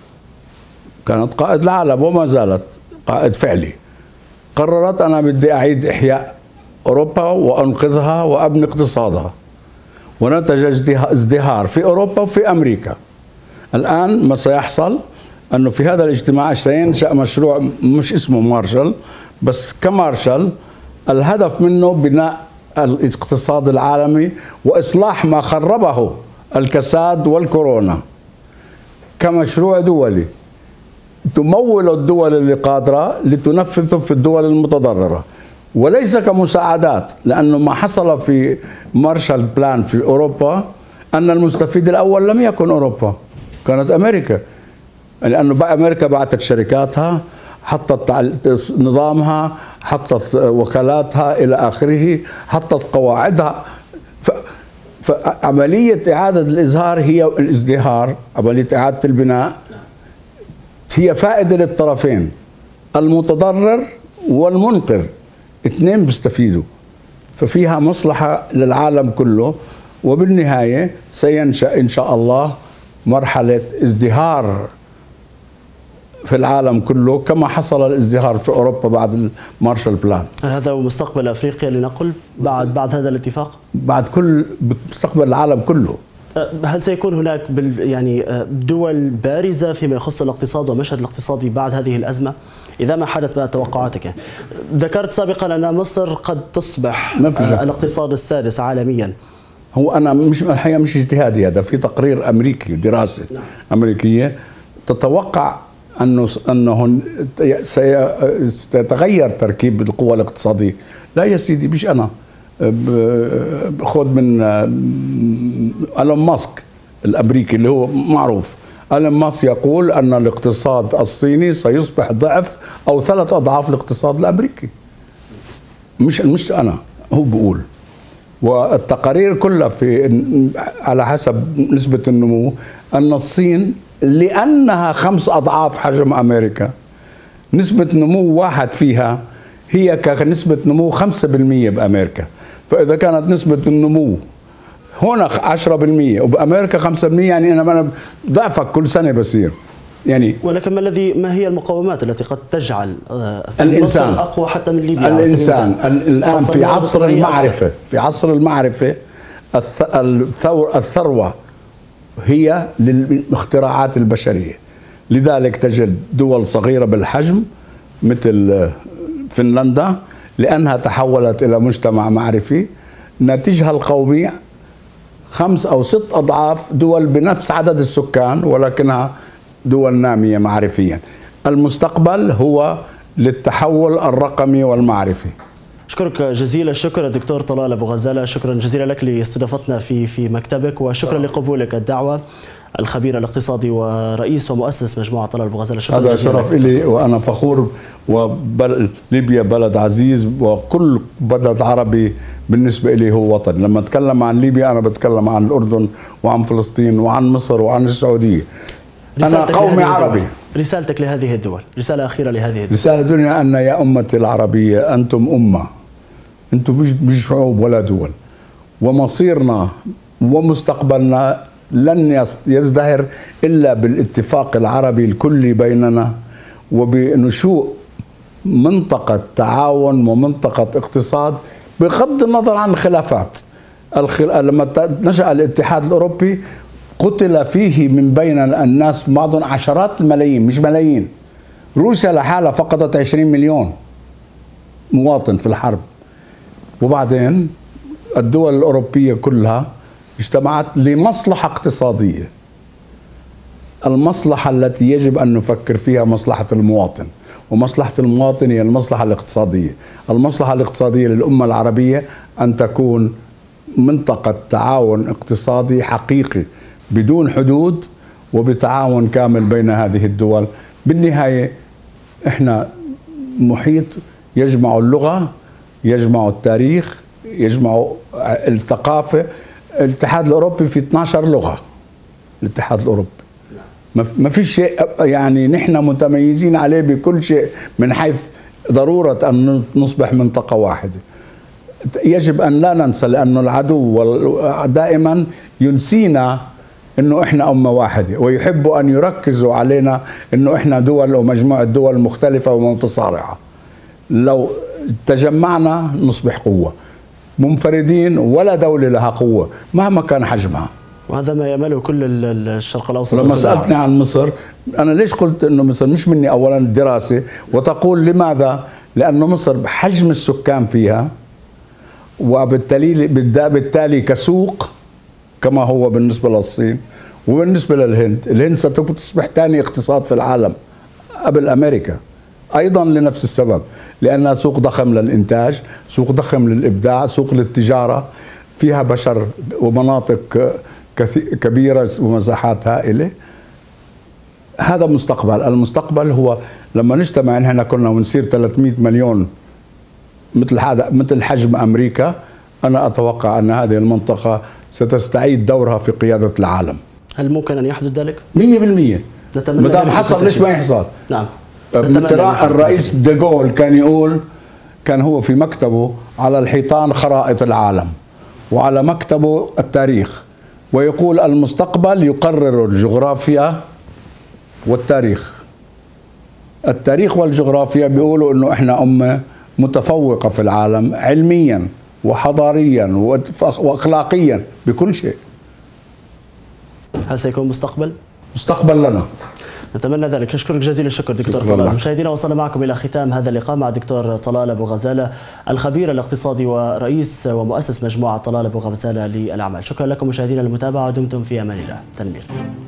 [SPEAKER 2] كانت قائد العالم وما زالت قائد فعلي. قررت أنا بدي أعيد إحياء أوروبا وأنقذها وأبني اقتصادها، ونتج ازدهار في أوروبا وفي أمريكا. الآن ما سيحصل أنه في هذا الاجتماع سينشأ مشروع مش اسمه مارشال، بس كمارشال الهدف منه بناء الاقتصاد العالمي وإصلاح ما خربه الكساد والكورونا، كمشروع دولي تمول الدول اللي قادرة لتنفذه في الدول المتضررة، وليس كمساعدات. لأنه ما حصل في مارشال بلان في أوروبا أن المستفيد الأول لم يكن أوروبا، كانت أمريكا. لأنه أمريكا بعثت شركاتها، حطت نظامها، حطت وكالاتها إلى آخره، حطت قواعدها. ف... فعملية إعادة الإزهار هي الازدهار، عملية إعادة البناء هي فائدة للطرفين، المتضرر والمنقذ، اثنين بيستفيدوا، ففيها مصلحة للعالم كله. وبالنهاية سينشأ إن شاء الله مرحلة ازدهار في العالم كله كما حصل الازدهار في أوروبا بعد المارشال بلان.
[SPEAKER 1] هذا هو مستقبل أفريقيا لنقل بعد بعد هذا الاتفاق؟
[SPEAKER 2] بعد كل مستقبل العالم كله.
[SPEAKER 1] هل سيكون هناك يعني دول بارزة فيما يخص الاقتصاد والمشهد الاقتصادي بعد هذه الأزمة؟ إذا ما حدث ما توقعاتك. ذكرت سابقا أن مصر قد تصبح الاقتصاد السادس عالميا.
[SPEAKER 2] هو أنا مش الحقيقة مش اجتهادي، هذا في تقرير أمريكي، دراسة نعم. أمريكية تتوقع أنه أنه سيتغير تركيب القوى الاقتصادية. لا يا سيدي، مش أنا، خذ من ألون ماسك الأمريكي اللي هو معروف. ألون ماسك يقول أن الاقتصاد الصيني سيصبح ضعف أو ثلاث أضعاف الاقتصاد الأمريكي. مش مش أنا، هو بيقول. والتقارير كلها في على حسب نسبة النمو أن الصين لأنها خمس أضعاف حجم أمريكا، نسبة نمو واحد فيها هي كنسبة نمو خمسة بالمئة بأمريكا. فإذا كانت نسبة النمو هنا عشرة بالمئة وبأمريكا خمسة بالمئة، يعني أنا ضعفك كل سنة بصير يعني.
[SPEAKER 1] ولكن ما الذي ما هي المقومات التي قد تجعل
[SPEAKER 2] الإنسان
[SPEAKER 1] أقوى حتى من ليبيا؟
[SPEAKER 2] الإنسان الآن في عصر المعرفة، في عصر المعرفة الثور الثروة هي للاختراعات البشرية. لذلك تجد دول صغيرة بالحجم مثل فنلندا لأنها تحولت إلى مجتمع معرفي، ناتجها القومي خمس أو ست أضعاف دول بنفس عدد السكان ولكنها دول نامية معرفيا. المستقبل هو للتحول الرقمي والمعرفي.
[SPEAKER 1] أشكرك جزيل الشكر الدكتور طلال أبو غزالة، شكرا جزيلا لك لاستضافتنا في في مكتبك، وشكرا لقبولك الدعوة. الخبير الاقتصادي ورئيس ومؤسس مجموعة طلال أبو غزالة، شكرا
[SPEAKER 2] هذا شرف لي وأنا فخور. وليبيا بلد عزيز وكل بلد عربي بالنسبة لي هو وطن. لما أتكلم عن ليبيا أنا بتكلم عن الأردن وعن فلسطين وعن مصر وعن السعودية. أنا قومي عربي.
[SPEAKER 1] رسالتك لهذه الدول، رسالة أخيرة لهذه الدول.
[SPEAKER 2] رسالة دنيا أن يا أمتي العربية أنتم أمة، أنتم مش شعوب ولا دول، ومصيرنا ومستقبلنا لن يزدهر إلا بالاتفاق العربي الكلي بيننا وبنشوء منطقة تعاون ومنطقة اقتصاد بغض النظر عن الخلافات. الخل... لما نشأ الاتحاد الأوروبي قتل فيه من بين الناس بعضهم عشرات الملايين مش ملايين. روسيا لحالها فقدت عشرين مليون مواطن في الحرب، وبعدين الدول الأوروبية كلها اجتمعت لمصلحة اقتصادية. المصلحة التي يجب أن نفكر فيها مصلحة المواطن، ومصلحة المواطن هي المصلحة الاقتصادية. المصلحة الاقتصادية للأمة العربية أن تكون منطقة تعاون اقتصادي حقيقي بدون حدود وبتعاون كامل بين هذه الدول. بالنهاية احنا محيط يجمع اللغة، يجمع التاريخ، يجمع الثقافة. الاتحاد الأوروبي في اثنعش لغة. الاتحاد الأوروبي ما في شيء يعني نحن متميزين عليه بكل شيء من حيث ضرورة أن نصبح منطقة واحدة. يجب أن لا ننسى، لأن العدو دائما ينسينا أنه إحنا أمة واحدة، ويحب أن يركزوا علينا أنه إحنا دول ومجموعة دول مختلفة ومتصارعة. لو تجمعنا نصبح قوة. منفردين ولا دولة لها قوة مهما كان حجمها.
[SPEAKER 1] وهذا ما يأمله كل الشرق الأوسط.
[SPEAKER 2] لما سألتني عن مصر، أنا ليش قلت أنه مصر؟ مش مني أولا الدراسة، وتقول لماذا؟ لأنه مصر حجم السكان فيها، وبالتالي بالتالي كسوق كما هو بالنسبة للصين وبالنسبة للهند. الهند ستصبح ثاني اقتصاد في العالم قبل أمريكا، أيضا لنفس السبب، لأنها سوق ضخم للإنتاج، سوق ضخم للإبداع، سوق للتجارة، فيها بشر ومناطق كبيرة ومساحات هائلة. هذا مستقبل. المستقبل هو لما نجتمع نحن كلنا ونصير ثلاثمئة مليون مثل هذا مثل حجم أمريكا. أنا أتوقع أن هذه المنطقة ستستعيد دورها في قيادة العالم.
[SPEAKER 1] هل ممكن أن يحدث ذلك؟
[SPEAKER 2] مية بالمية. ما دام حصل ليش ما يحصل؟
[SPEAKER 1] نعم.
[SPEAKER 2] الرئيس ديغول كان يقول، كان هو في مكتبه على الحيطان خرائط العالم وعلى مكتبه التاريخ، ويقول المستقبل يقرر الجغرافيا والتاريخ. التاريخ والجغرافيا بيقولوا انه احنا امة متفوقة في العالم علميا وحضاريا واخلاقيا بكل شيء.
[SPEAKER 1] هل سيكون مستقبل؟
[SPEAKER 2] مستقبل لنا.
[SPEAKER 1] نتمنى ذلك. نشكرك جزيل الشكر دكتور طلال. مشاهدينا، وصلنا معكم إلى ختام هذا اللقاء مع دكتور طلال أبو غزالة، الخبير الاقتصادي ورئيس ومؤسس مجموعة طلال أبو غزالة للأعمال. شكرا لكم مشاهدينا للمتابعة، ودمتم في أمان الله. تنمير.